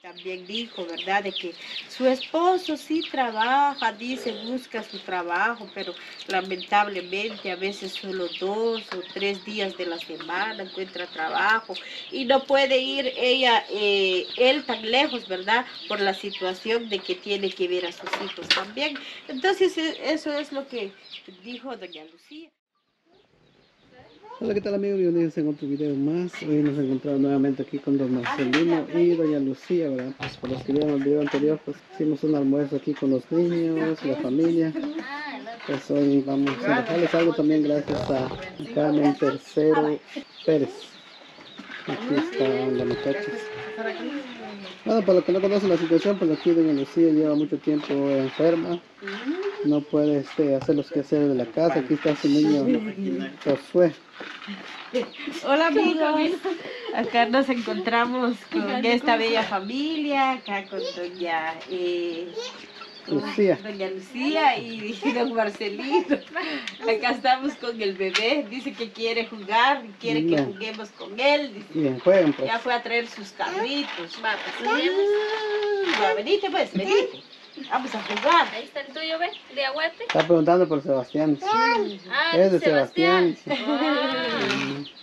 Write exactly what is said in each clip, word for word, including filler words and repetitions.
también dijo, ¿verdad? De que su esposo sí trabaja, dice, busca su trabajo, pero lamentablemente a veces solo dos o tres días de la semana encuentra trabajo y no puede ir ella, eh, él tan lejos, ¿verdad? Por la situación de que tiene que ver a sus hijos también. Entonces eso es lo que dijo doña Lucía. Hola, ¿qué tal amigos? Bienvenidos en otro video más. Hoy nos encontramos nuevamente aquí con don Marcelino y doña Lucía, ¿verdad? Pues por los que vieron el video anterior, pues hicimos un almuerzo aquí con los niños, la familia. Pues hoy vamos a dejarles algo también gracias a Carmen Tercero Pérez. Aquí están las muchachas. Bueno, para los que no conocen la situación, pues aquí doña Lucía lleva mucho tiempo enferma. No puede este, hacer los quehaceres de la casa. Aquí está su niño Josué. Hola amigos, acá nos encontramos con esta bella familia, acá con doña, eh, Lucía. doña Lucía y don Marcelino. Acá estamos con el bebé, dice que quiere jugar, quiere que juguemos con él. Dice. Bien, jueguen pues. Ya fue a traer sus carritos. Va, pues, va, venite pues, venite. Vamos a jugar. Ahí está el tuyo, ¿ves? De aguate. Está preguntando por Sebastián. Sí. Ah, es de Sebastián. Sebastián. Sí.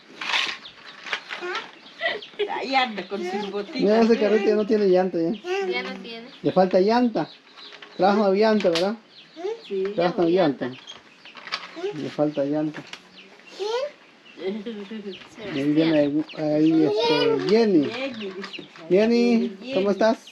Ahí anda con sus botitas. Mira, ese carrito ya no tiene llanta ya. Ya no tiene. Le falta llanta. Trajo una llanta, ¿verdad? Sí. Trajo una llanta. Le falta llanta. Y ahí viene ahí, ahí este, Jenny. Jenny, ¿cómo estás?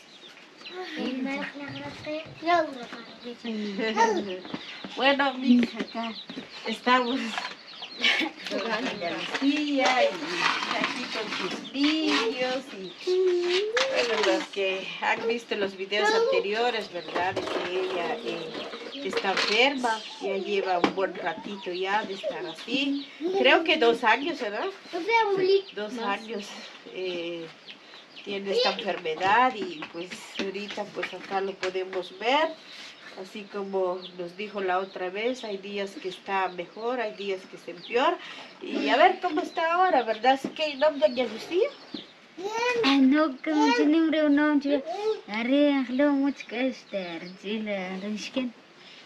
Bueno, amigos, acá estamos con doña Lucía y aquí con sus niños y bueno, los que han visto los videos anteriores, ¿verdad? De que ella eh, está enferma, ya lleva un buen ratito ya de estar así. Creo que dos años, ¿verdad? Dos años. Eh, tiene esta enfermedad y pues ahorita pues acá lo podemos ver, así como nos dijo la otra vez, hay días que está mejor, hay días que se empeora y a ver cómo está ahora, ¿verdad? ¿Qué nombre doña Lucía? No, como si no me no yo haré lo mucho que estar, si la risquen.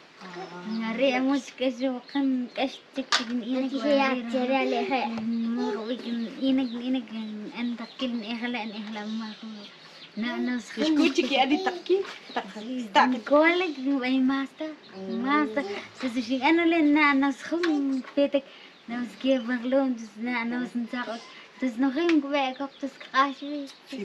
Haré mucho que yo can que esté en inek haré. No, inek inek en takil ehla en ehla ma. Na nas Escuche que ali tá aqui, tá aqui. Cola que vai master, master. Se se chega no le na nas khum petek, nas que verlon na nas nsak. Entonces no hay un hueco, pues casi.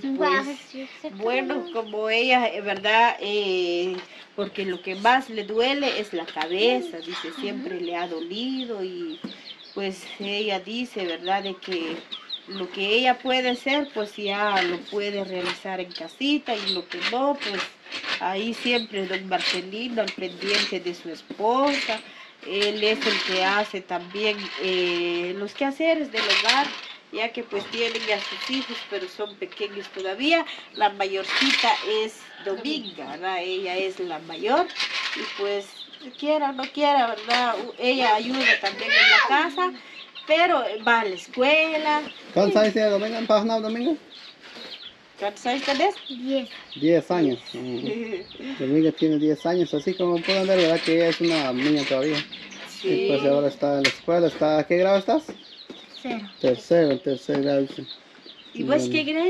Bueno, como ella, es verdad, eh, porque lo que más le duele es la cabeza, dice, siempre le ha dolido y pues ella dice, ¿verdad?, de que lo que ella puede hacer, pues ya lo puede realizar en casita y lo que no, pues ahí siempre don Marcelino al pendiente de su esposa, él es el que hace también eh, los quehaceres del hogar, ya que pues tienen a sus hijos, pero son pequeños todavía. La mayorcita es Dominga, ¿verdad? Ella es la mayor y pues quiera o no quiera, ¿verdad? Ella ayuda también en la casa, pero va a la escuela. ¿Cuántos años tiene Dominga? ¿Han pasado Dominga? ¿Cuántos años tenés? Diez. Diez años. Uh-huh. Dominga tiene diez años, así como pueden ver, ¿verdad? Que ella es una niña todavía. Sí. Y pues ahora está en la escuela. Está, ¿a qué grado estás? Tercero. Tercero, tercer grado. ¿Y vos qué grado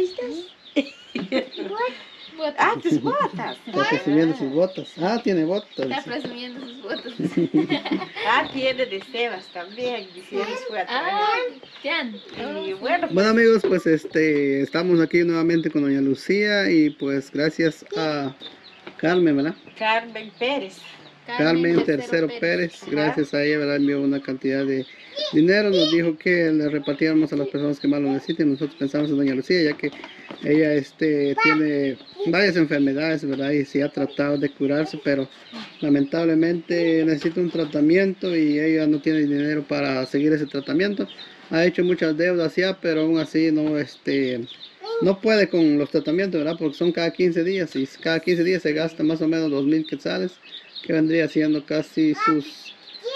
estás? Ah, tus botas. Está presumiendo sus botas. Ah, tiene botas. Está presumiendo sus botas. Ah, tiene de Sebas también. Dice, fue a traer. Ah, Jan. Y bueno, bueno amigos, pues este estamos aquí nuevamente con doña Lucía y pues gracias a Carmen, ¿verdad? Carmen Pérez. Carmen, Carmen Tercero Pérez. Pérez, gracias a ella, ¿verdad? Envió una cantidad de dinero, nos dijo que le repartiéramos a las personas que más lo necesiten. Nosotros pensamos en doña Lucía, ya que ella este, tiene varias enfermedades, ¿verdad? Y sí ha tratado de curarse, pero lamentablemente necesita un tratamiento y ella no tiene dinero para seguir ese tratamiento. Ha hecho muchas deudas ya, pero aún así no, este, no puede con los tratamientos, ¿verdad? Porque son cada quince días y cada quince días se gasta más o menos dos mil quetzales, que vendría siendo casi sus,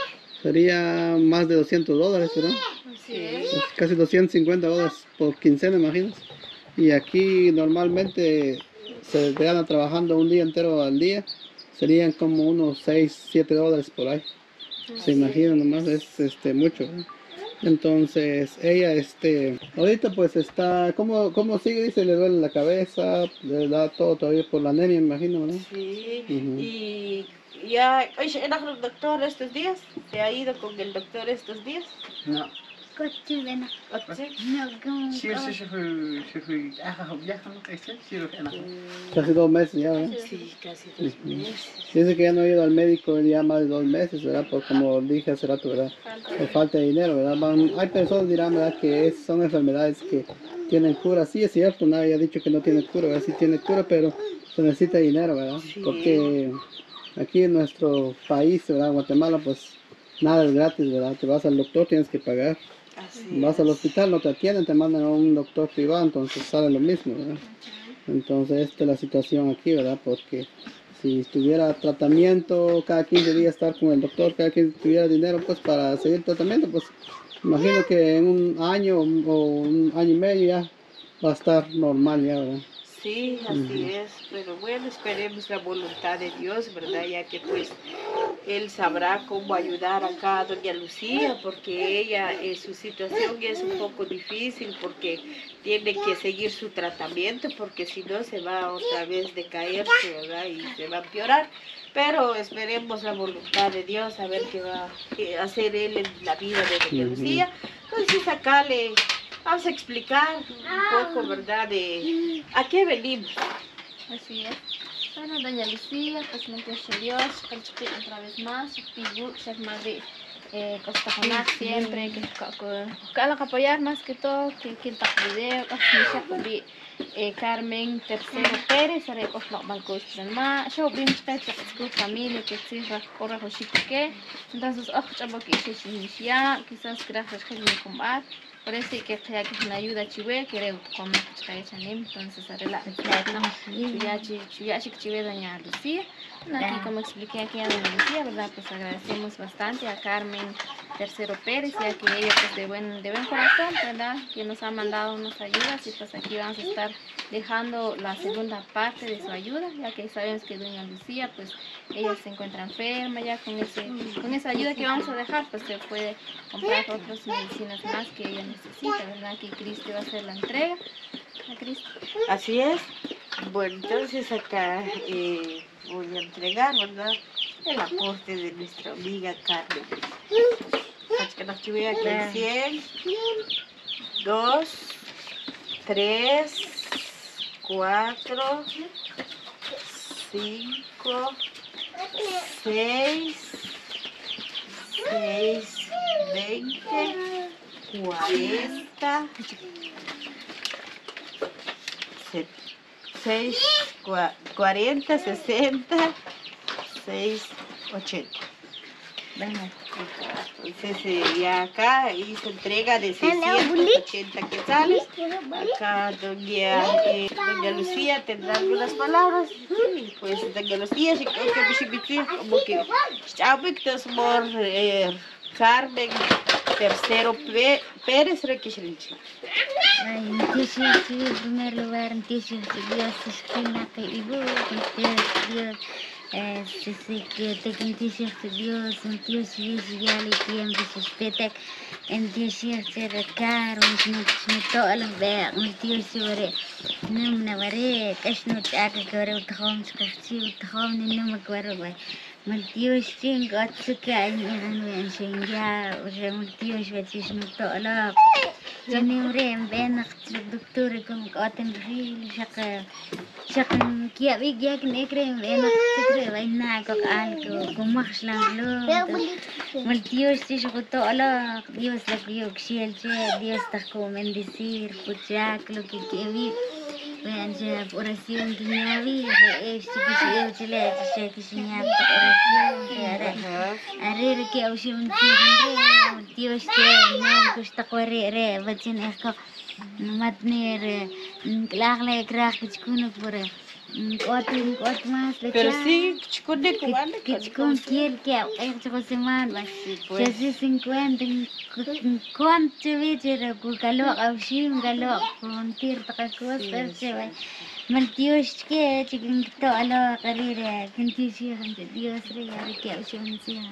sería más de doscientos dólares, ¿verdad? Sí. Casi doscientos cincuenta dólares por quincena, imaginas. Y aquí normalmente se gana trabajando un día entero al día, serían como unos seis, siete dólares por ahí. Se imaginan nomás, es este, mucho, ¿no? Entonces, ella, este, ahorita pues está, ¿cómo, cómo sigue? Dice, le duele la cabeza, le da todo todavía por la anemia, me imagino, ¿no? Sí, Ujú. y ya, oye, ¿era con el doctor estos días? ¿Se ha ido con el doctor estos días? No. Coche, ven. ¿O sí? No, como. Sir se fue se fue ah viaja no que se sir que no. Casi dos meses ya, ¿verdad? Sí, casi dos meses. Dice que ya no ha ido al médico ya más de dos meses, ¿verdad? Por como dije hace rato, ¿verdad? Por falta de dinero, ¿verdad? Van- hay personas que dirán, ¿verdad? Que es- son enfermedades que tienen cura. Sí, es cierto, nadie ha dicho que no tiene cura, ¿verdad? Sí tiene cura, pero se necesita dinero, ¿verdad? Sí. Porque aquí en nuestro país, ¿verdad? Guatemala, pues nada es gratis, ¿verdad? Te vas al doctor, tienes que pagar. Así Vas al es. hospital, no te atienden, te mandan a un doctor privado, entonces sale lo mismo, ¿verdad? Entonces esta es la situación aquí, ¿verdad? Porque si tuviera tratamiento cada quince días estar con el doctor, cada que tuviera dinero pues para seguir tratamiento, pues imagino que en un año o un año y medio ya va a estar normal ya, ¿verdad? Sí, así es, pero bueno, esperemos la voluntad de Dios, ¿verdad? Ya que pues Él sabrá cómo ayudar acá a doña Lucía, porque ella, eh, su situación es un poco difícil, porque tiene que seguir su tratamiento, porque si no se va otra vez decaerse, ¿verdad? Y se va a empeorar. Pero esperemos la voluntad de Dios, a ver qué va a hacer Él en la vida de doña Ujú. Lucía. Entonces acá le vamos a explicar un poco, ¿verdad? De a qué venimos. Así es. Bueno, doña Lucía, pues me empieza Dios, que otra vez más, Pigu, Chef Madrid, eh, Costa Jonac, siempre, que buscar apoyar más que todo, que quita video, que eh, Carmen Tercero Pérez, haré Oslo Malcos Trenma, yo vi mucha su familia que se corre que entonces, ojo, chavo que se ya, quizás gracias a mi combat. Parece que ya que es una ayuda chive, que era como que está entonces haré la chuya chuya chive doña Lucía. Aquí como expliqué aquí a doña Lucía, verdad, pues agradecemos bastante a Carmen Tercero Pérez, ya que ella pues de buen, de buen corazón, verdad, que nos ha mandado unas ayudas y pues aquí vamos a estar dejando la segunda parte de su ayuda, ya que sabemos que doña Lucía pues ella se encuentra enferma, ya con ese con esa ayuda que vamos a dejar pues se puede comprar otras medicinas más que ella necesita, verdad, que Cristo va a hacer la entrega a Cristo. Así es. Bueno, entonces acá eh, voy a entregar, ¿verdad? El aporte de nuestra amiga Carmen. Aquí voy aquí en cien, dos, tres, cuatro, cinco, seis, seis, veinte, cuarenta, seis, cuarenta, sesenta, seis, ochenta. Entonces eh, ya acá hizo entrega de seiscientos ochenta quetzales. Acá doña, eh, doña Lucía tendrá algunas palabras. Y pues doña Lucía, sí, como que Chavictos Mor eh, Carmen Tercero Pé- Pérez Requisrinchi. Ay, noticias, sí, en primer lugar, noticias de Dios, esquina que ibu, noticias de Dios, eh, sí, sí, que te noticias de Dios, noticias de ya le tiempo, suspetek, noticias de recar, noticias todos los veas, noticias sobre, no me varé, que es no te haga que ahora utahom, skachí, utahom, ni no me acuerdo, güey. Noticias sin gato que hay, no me enseñar, o sea, noticias de no todos los جنورين بين الدكتور كم قاتم بخيل شق شق كيا بيج ياك نكرم بين الدكتور بين ناقق آلك كمخش لانلو ملتيوش تيش قطو على ديوس لك يوك شيل شيل ديوس تخكو من ديسير كوتشاك لو كي كيمي بين جاب أوراسيون كيميائي إيش تكشي إيش لا تشاك شنياب أوراسيون أرير كي أوشي من تيرن تيوش تي نام كش تقوري ري بتشين إخكو متنير كلاغ لك راح تكون بره Otro, otro más le Pero echa. sí, chicone cubano. Que con quién que hay otra semana. Sí, pues. Ya se cincuenta. ¿Cuánto veces con calor? Auxín calor. Con tierra cosa se va. Mal Dios que chicken que todo lo carrera. Que entiende Dios regala que auxín sea.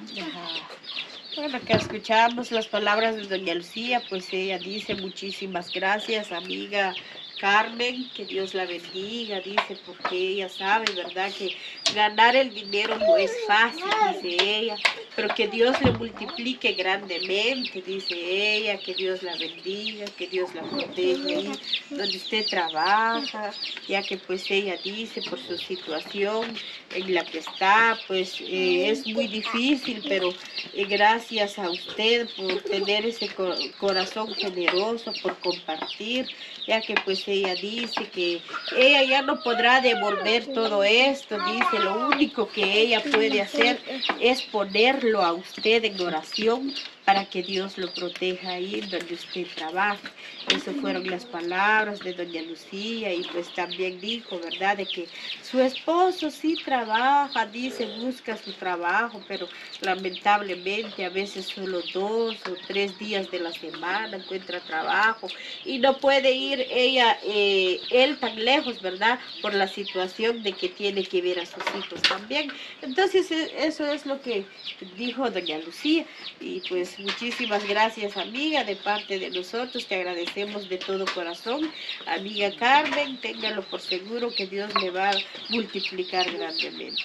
Bueno, que escuchamos las palabras de doña Lucía, pues ella dice muchísimas gracias, amiga Carmen, que Dios la bendiga, dice, porque ella sabe, ¿verdad?, que ganar el dinero no es fácil, dice ella, pero que Dios le multiplique grandemente, dice ella, que Dios la bendiga, que Dios la protege ahí donde usted trabaja, ya que pues ella dice por su situación en la que está, pues eh, es muy difícil, pero eh, gracias a usted por tener ese co- corazón generoso, por compartir, ya que pues ella dice que ella ya no podrá devolver todo esto, dice, lo único que ella puede hacer es ponerlo a usted en oración para que Dios lo proteja ahí donde usted trabaja. Esas fueron las palabras de doña Lucía y pues también dijo, ¿verdad?, de que su esposo sí trabaja, dice, busca su trabajo, pero lamentablemente a veces solo dos o tres días de la semana encuentra trabajo y no puede ir ella, eh, él tan lejos, ¿verdad?, por la situación de que tiene que ver a sus hijos también. Entonces e- eso es lo que dijo doña Lucía y pues muchísimas gracias, amiga, de parte de nosotros, te agradecemos de todo corazón. Amiga Carmen, téngalo por seguro que Dios le va a multiplicar grandemente.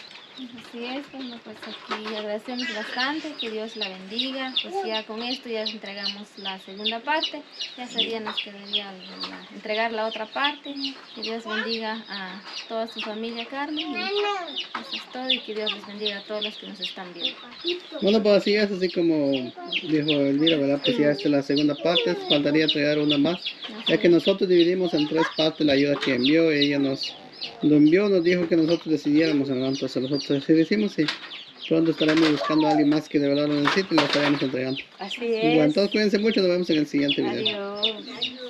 Así es, bueno, pues aquí agradecemos bastante, que Dios la bendiga, pues ya con esto ya entregamos la segunda parte, ya sería, nos quedaría la- entregar la otra parte, que Dios bendiga a toda su familia Carmen, y eso es todo, y que Dios les bendiga a todos los que nos están viendo. Bueno, pues así es, así como dijo Elvira, ¿verdad? Pues ya esta es la segunda parte, faltaría entregar una más, ya que nosotros dividimos en tres partes la ayuda que envió, ella nos lo envió, nos dijo que nosotros decidiéramos, ¿verdad? Entonces nosotros así decimos y pronto estaremos buscando a alguien más que de verdad lo necesite y lo estaremos entregando. Así Y bueno, es. entonces cuídense mucho, nos vemos en el siguiente video. Adiós.